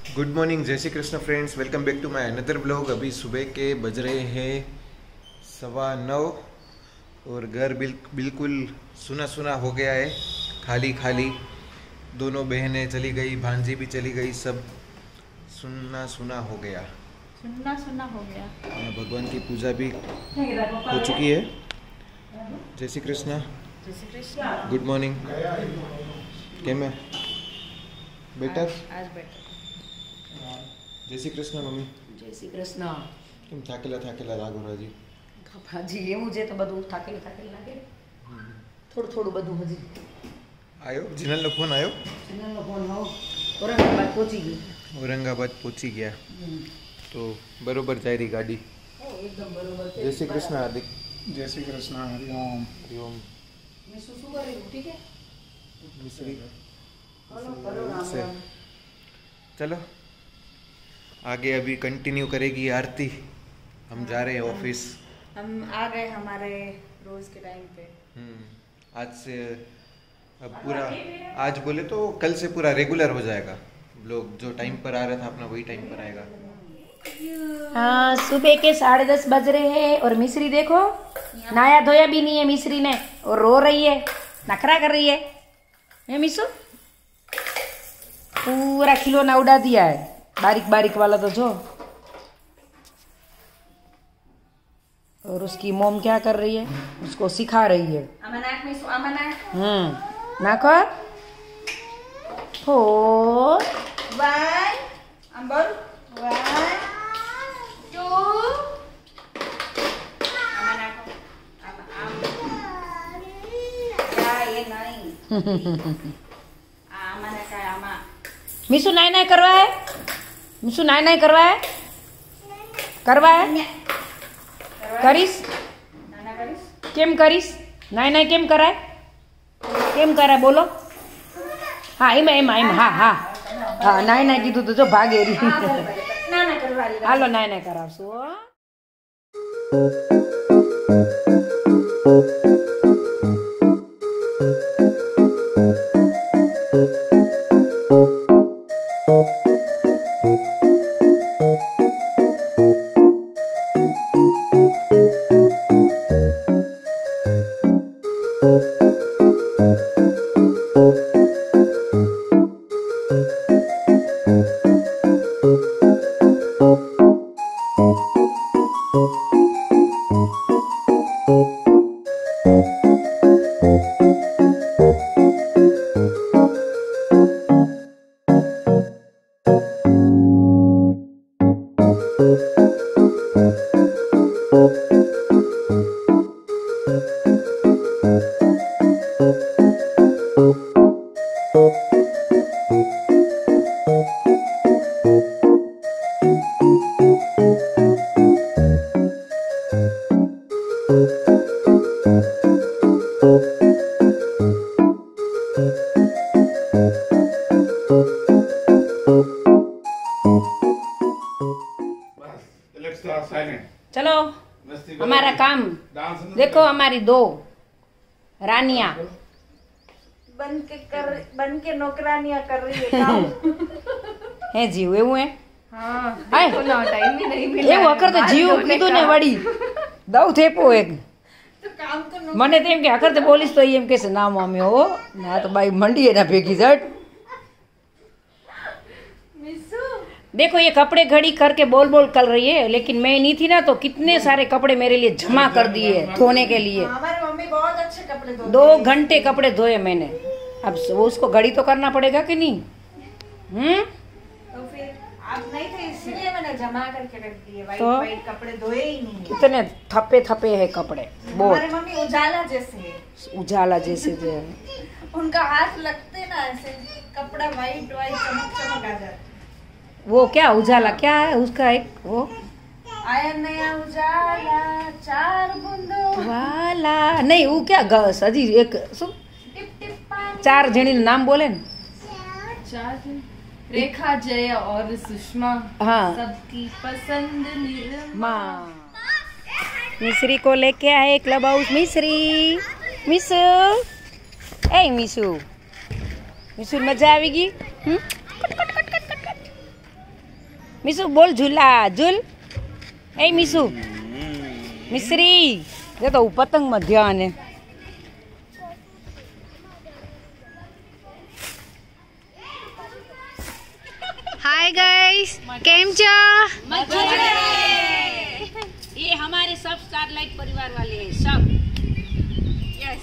Good morning, जय Shri Krishna friends. Welcome back to my another blog. अभी सुबह के बज रहे हैं 9:15 और घर बिल्कुल सुना सुना हो गया है, खाली खाली। दोनों बहनें चली गई, भांजी भी चली गई, सब सुना सुना हो गया। सुना हो गया। भगवान की पूजा भी हो चुकी है। जय श्री कृष्ण। Good morning. केम है बेटा? आज बेटा। जय श्री कृष्ण मम्मी। जय श्री कृष्ण। કેમ થાકેલા થાકેલા લાગો રાજી? હજી એવું છે તો બધું થાકેલું લાગે, થોડું થોડું બધું હજી. આયો જીનલનો ફોન આવ્યો? જીનલનો ફોન આવો, ઔરંગાબાદ પહોંચી ગઈ. औरंगाबाद पहुंची गया तो बरोबर जाए रही गाड़ी। એકદમ બરોબર. जय श्री कृष्ण हार्दिक। जय श्री कृष्ण। हरिओम। हरिओम। મેં શું કરેલું ઠીક है? मिश्री हेलो हेलो राम से राम. चलो आगे अभी कंटिन्यू करेगी आरती। हम जा रहे हैं ऑफिस। हम आ गए हमारे रोज के टाइम पे। आज से अब पूरा, आज बोले तो कल से पूरा रेगुलर हो जाएगा। लोग जो टाइम पर आ रहा था अपना वही टाइम पर आएगा। हाँ, सुबह के 10:30 बज रहे हैं और मिश्री देखो नहाया धोया भी नहीं है मिश्री ने, और रो रही है, नखरा कर रही है मिशु। पूरा खिलौना उड़ा दिया है, बारीक बारीक वाला तो जो। और उसकी मोम क्या कर रही है, उसको सिखा रही है। नाको हो 1 2 मिशु नाई नाई करवा है, मिशु नाई नाई करवा है, करवा है करीस केम करीस नाई नाई केम कराय, केम कराय बोलो। हाँ एम एम एम हाँ हाँ हाँ नाई नाई कीधुं तो जो भागे रही। हालो नाई नाई करावशुं हो। चलो हमारा काम देखो, हमारी 2 रानियां बन के नौकरानियां कर रही है काम। है जीव एवं है। हाँ टाइम भी नहीं मिला एवं अकर तो जीव कीधुं ने वड़ी दऊ थेपो एक तो काम तो मने तेम के अकर तो बोलीस तो एम के से ना मम्मी हो ना तो भाई मंडी है ना भेगी जट। देखो ये कपड़े घड़ी करके बोल बोल कर रही है, लेकिन मैं नहीं थी ना तो कितने सारे कपड़े मेरे लिए जमा कर दिए धोने के लिए। हमारी मम्मी बहुत अच्छे कपड़े धोती है। 2 घंटे कपड़े धोए मैंने। अब वो उसको घड़ी तो करना पड़ेगा कि नहीं? तो फिर आप नहीं थे इसलिए मैंने जमा करके रख दिए। वाइट कपड़े धोए ही नहीं। कितने थपे थपे है कपड़े। हमारी मम्मी उजाला जैसे उनका हाथ लगते ना ऐसे कपड़ा वाइट चमक चमक आ जाता। वो क्या उजाला क्या है उसका, एक वो आया नया उजाला 4 बूंदों वाला नहीं, वो क्या गस अजी एक सुन 4 जणी नाम बोले न। 4 रेखा, जय और सुषमा। हाँ सबकी पसंद निरमा। मिश्री को लेके आए क्लब हाउस। मिश्री मिशु ए मिशु मिशु मजा आवेगी। मीसू बोल झूला झूल ए मीसू मिश्री ये तो पतंग में ध्यान है हाय गाइस केम छो ये हमारे सब स्टारलाइट परिवार वाले हैं सब यस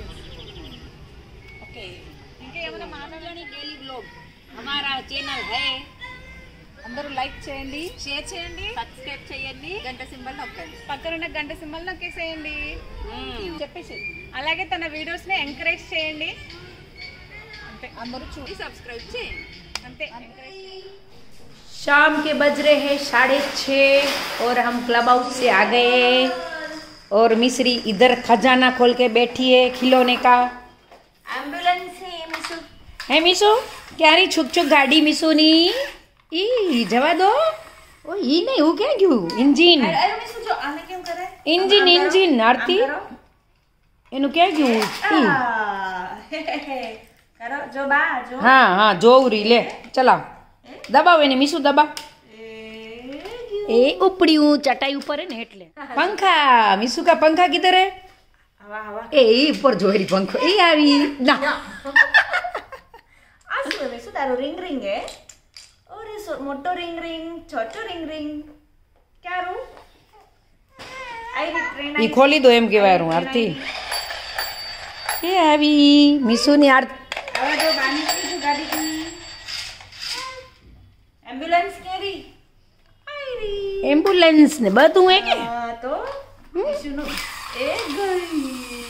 ओके इनके हमारा मानवजानी डेली ब्लॉग हमारा चैनल है అందరూ లైక్ చేయండి షేర్ చేయండి సబ్స్క్రైబ్ చేయండి గంట సింబల్ నొక్కండి పక్కన ఉన్న గంట సింబల్ నొక్కేసేయండి చెప్పేసి అలాగే తన వీడియోస్ ని ఎంకరేజ్ చేయండి అంతే అందరూ చూసి సబ్స్క్రైబ్ చేయండి అంతే शाम के बज रहे हैं 6:30 और हम क्लब हाउस से आ गए और मिश्री इधर खजाना खोल के बैठी है खिलौने का एम्बुलेंस है मिसू क्या रही छुक छुक गाड़ी मिसू नी ई जवा दो ओ ई नहीं वो क्या क्यों इंजिन अरे मिसू जो आने क्यों करे इंजिन इंजिन आरती एनु क्या क्यों करो जो बा जो हाँ हाँ जो उरी ले चलाओ दबाओ ने मीसू दबा ए उपड़ी चटाई ऊपर है ने એટલે पंखा मीसू का पंखा किधर है हवा हवा ए ऊपर जोरी पंखो ए आवी ना आसु मिसू तारो रिंग रिंग है और ये मोटो रिंग रिंग छोटो रिंग रिंग क्या रू आई ट्रेन ई खोली दो एम केवाय रू आरती ए आवी मीसू ની आरती હવે જો બાની की गाड़ी की एम्बुलेंस केरी आई री एम्बुलेंस ने બધું હે કે तो मिशुनु ए गई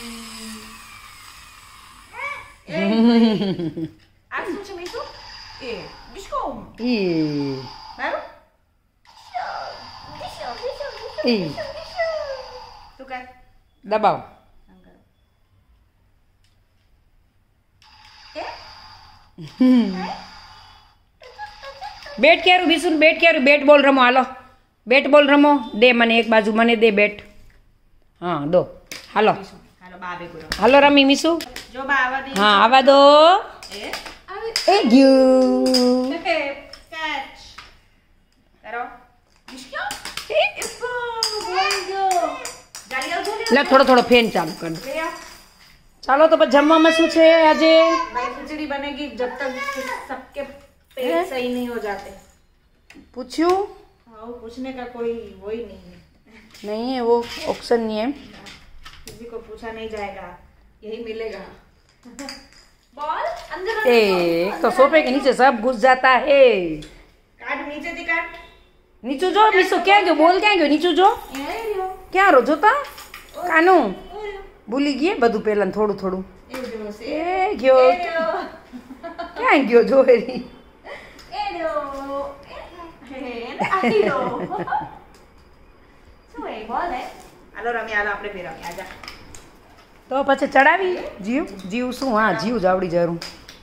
आ सुन मिशु ए डिस्को ई मारो ई तू कर દબાવો બેટ ક્યારું બીસુન બેટ ક્યારું બેટ બોલ રમો હાલો બેટ બોલ રમો દે મને એક બાજુ મને દે બેટ હા દો હાલો हेलो बाबे गुरो હાલો રમી મીસુ जो बाबा दी હા આવા દો એ ગયું कैच करो डिस्को ए बोल दो गाड़ी आओ લે થોડો થોડો ફેન ચાલુ કર દો ચાલો તો પછી જમવામાં શું છે આજે भाई खिचड़ी बनेगी जब तक सबके पेट सही नहीं हो जाते પૂછ્યું हाँ वो पूछने का कोई वो ही नहीं है नहीं है वो ऑप्शन नहीं है किसी को पूछा नहीं जाएगा यही मिलेगा बॉल अंदर ए तो सोफे के नीचे सब घुस जाता है काट नीचे दी काट नीचू जो मीसू क्या गयो बोल क्या गयो नीचू जो ये लो क्या रो जोता कानू भूली गई બધું પહેલા થોડું થોડું ये जो से એ ગયો ક્યાં ગયો જોરી ए लो आई लो શું એ બોલ હે હાલો રમી હાલો આપણે ફેર રમી આજા તો પછી ચડાવી જીવ જીવ શું હા જીવ જ આવડી જરું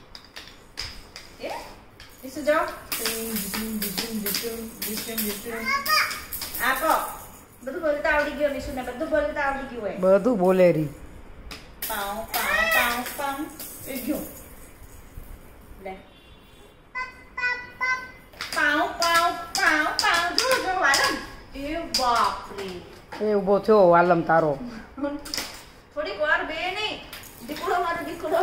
એ ઇસુ જો આપો બધું બોલતા આવડી ગયો નિશુને બધું બોલતા આવડી ગયું હે બધું બોલે રી પાઉ પાઉ પાઉ પાઉ એ ગયો લે પાઉ પાઉ પાઉ પાઉ જો જો વાલમ એ બાપ રે એ ઊભો થયો આલમ તારો થોડીક વાર બે નહીં દીકડો મારો દીકડો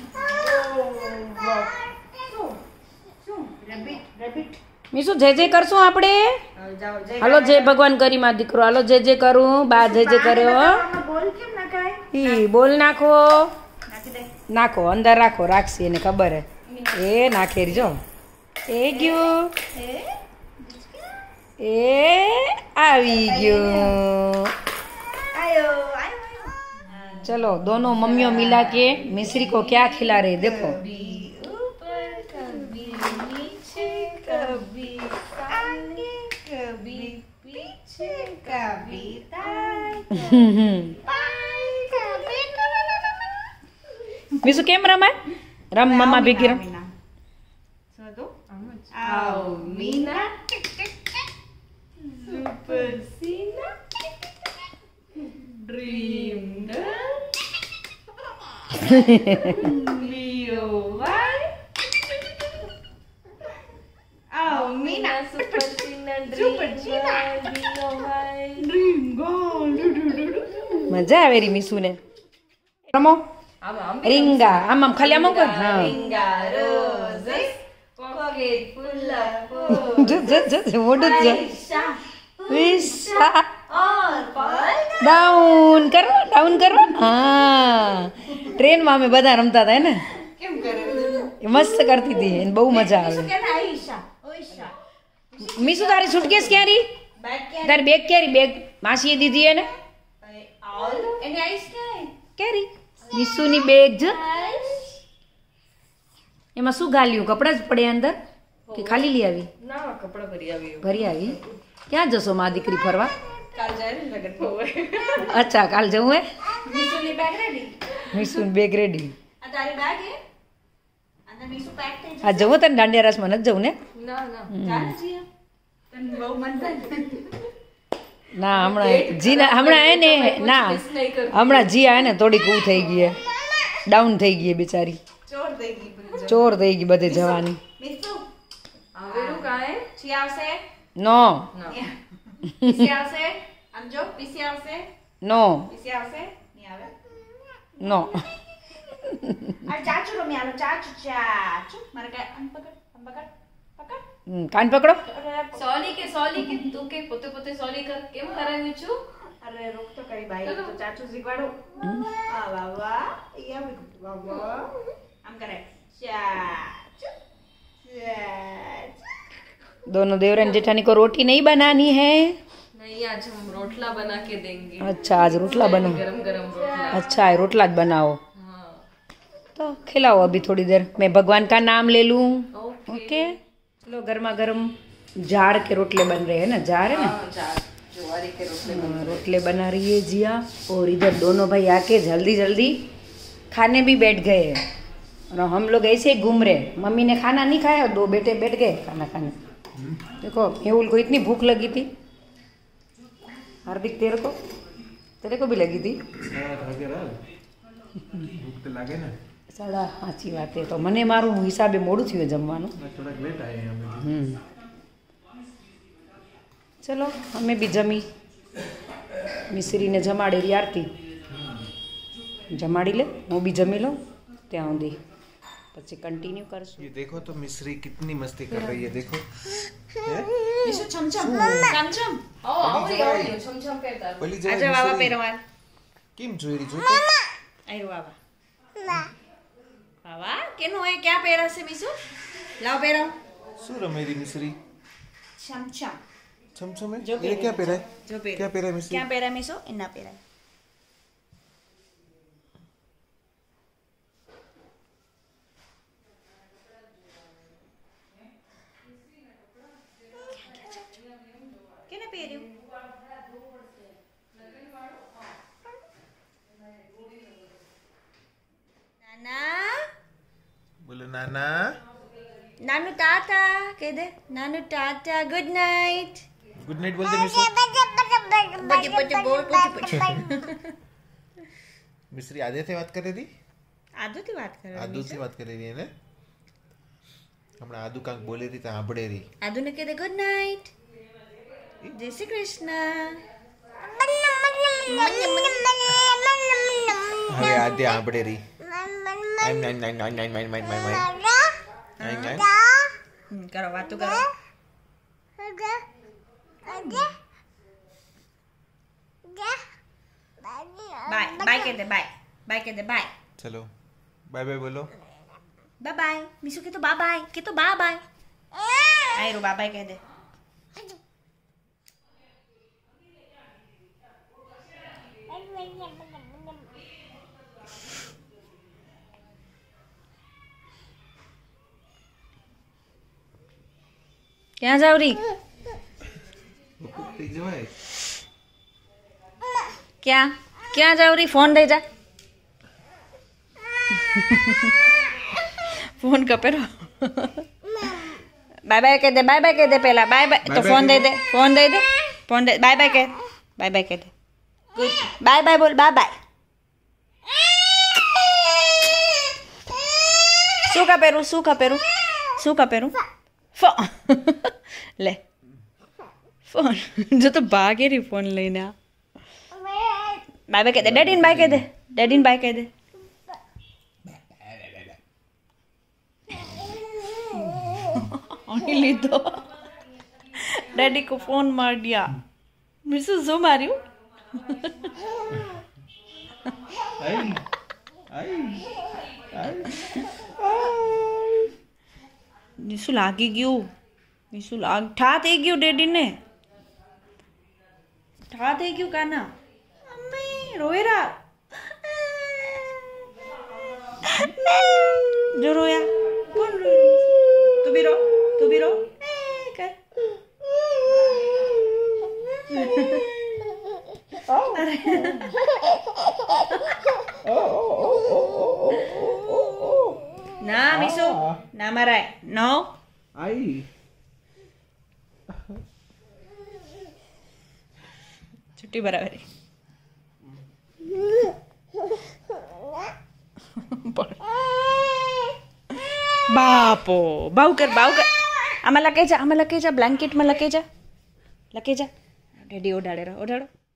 શું રેબિટ રેબિટ મીસુ જે જે કરશું આપણે જાઓ જય હાલો જય ભગવાન કરી માં દીકરો હાલો જે જે કરું બા જે જે કર્યો બોલ કેમ ના કાય ઈ બોલ નાખો નાખી દે નાખો અંદર રાખો રાખશી એને ખબર હે એ નાખે રી જો એ ગયો એ આવી ગયો आयो आयो चलो दोनों मम्मियों मिला के मिश्री को क्या खिला रहे देखो कभी ऊपर कभी नीचे कभी आगे कभी पीछे कभी मिसु केम रमाय रम मम्मा भेगी रम आओ मीना सुपर सीना ड्रीम लियो वाई आओ मीना super Cina Super Cina. મજા આવે રી મીસુ ને રમો રીંગા આમ આમ ખાલી આમ કર હા Ringa roses pocket full of જો જો જો મોઢું જ જો Aisha વિશા और Paul ડાઉન કરો હા ટ્રેનમાં અમે બધા રમતા હતા ને કેમ કરે એ મસ્ત કરતી હતી એને બહુ મજા આવે કે Aisha Aisha મીસુ તારી સુટકેસ ક્યાં રી बैग क्या તારી બેગ ક્યાં રી બેગ માસીએ દીધી એને और एनी आइस क्या है ક્યાં રી મીસુની બેગ જો એમાં શું ગાલ્યું કપડાં જ પડ્યા અંદર કે ખાલી લઈ આવી ના કપડા ભરી આવ્યો ભરી આવી ક્યાં જશો મા દીકરી ફરવા કાલ જાય ને લગન હોવે અચ્છા કાલ જવું હે મીસુની બેગ રેડી મીસુની બેગ રેડી આ તારી બેગ હે અંદર મીસુ પેક થઈ આ જવું તને દાંડિયા રાસમાં નથી જવું ને ના ના ચાલ જીયા તને બહુ મન થાય ના હમણાં જીના હમણાં હે ને ના હમણાં જી આ ને થોડીક ઊ થઈ ગઈ હે ડાઉન થઈ ગઈ હે બિચારી ચોર થઈ ગઈ બધી ચોર થઈ ગઈ બધે જવાની મીસુ આવેલું કાંઈ છી આવશે નો પીસી આવશે આમ જો પીસી આવશે નો પીસી આવશે નહીં આવે નો આ ચાચુ રમી આલો ચાચુ મારે કાય આમ પકડ કાન પકડો સોલી કે તું કે પોતે પોતે સોલી કર કેમ કરાવ્યું છું અરે રોક તો કરી ભાઈ તો ચાચુ શીખવાડો આ વાહ યા વાહ આમ કરે ચાચુ दोनों देवरन जेठानी को रोटी नहीं बनानी है नहीं आज हम रोटला बना के देंगे अच्छा आज रोटला बना गरम गरम रोटला अच्छा है रोटला ज बनाओ हाँ तो खिलाओ अभी थोड़ी देर मैं भगवान का नाम ले लूं ओके ओके चलो गर्मा गर्म जाड़ के रोटले बन रहे हैं ना जाड़ है ना ज्वारी के रोटले रोटले बना रही है जिया और इधर दोनों भाई आके जल्दी जल्दी खाने भी बैठ गए हैं और हम लोग ऐसे ही घूम रहे मम्मी ने खाना नहीं खाया दो बेटे बैठ गए खाना खाने देखो मेहुल को इतनी भूख लगी थी हार्दिक तेरे को भी लगी थी ભૂખ તો લાગે ને સાડા સાચી વાત છે તો મને મારું હિસાબે મોડું થયું જમવાનું થોડાક લેટ આયા અમે ચલો અમે બી જમી મિશ્રીને જમાડેલી આરતી જમાડી લે હું બી જમી લઉં ત્યાં સુધી પછી કન્ટિન્યુ કરશું ये देखो तो मिश्री कितनी मस्ती कर रही है देखो મીસુ છમછમ છમછમ ઓ આવડી છમછમ કરતા बोली આજો બાબા પહેરવાન કેમ જોઈ રહી જો તો આયરો બાબા બાબા કેનું હે ક્યાં પહેરાશે મીસુ લાવ પહેરાવ શું રમે રહી મિશ્રી છમછમ छमछम है जो ये क्या पहरे, पहरा है जो पहरे। क्या पहरा है मिश्री ક્યાં પહેરા મીસુ એના પહેરા કેને પહેર્યું નાના बोलो नाना નાનુ ટાટા કહી દે નાનુ tata good night good night बोलते मिश्री બચે બચે બોલ બચે मिश्री आधे से बात कर रही थी આદુથી વાત કરો आदू से बात कर रही है ना हमारा आदू कांक बोले रही तो हांभड़े रही આદુને કહી દે ગુડ નાઇટ જય શ્રી કૃષ્ણ હવે આધે હાંભળે રહી nine nine nine nine nine nine nine nine nine કરો વાતો કરો બાય બાય કહી દે બાય બાય કહી દે બાય चलो बाय बाय बोलो બાય બાય મીસુ કે તો બાય બાય કે તો બાય બાય આયરો બાય બાય કહી દે ક્યાં જાવ રી ક્યાં ક્યાં જાવ રી ફોન દઈ જા ફોન કપેરો બાય બાય કહી દે પહેલા બાય બાય તો ફોન દઈ દે ફોન દઈ દે ફોન દે બાય બાય કહી દે ગુડ બાય બાય બોલ બાય બાય શું કા પહેરું ફો ले फोन जो तो भागे रही फोन लेने बाय बाय कह दे डैडी बाय कह दे डैडी बाय कह दे ली तो डैडी को फोन मार दिया मिसू जो मारी हूँ मिसू लागी गयु मिसू लाग ठा थई गयु डैडी ने ठा थई गयु काना मम्मी रोए रहा जो रोया कौन रोया तू भी रो कर ना मिसू ना मराय नो आई छुट्टी बराबर बापो बाऊ कर आमा लगे जा ब्लैंकेट में लगे जा डैडी ओढ़ाड़े रहो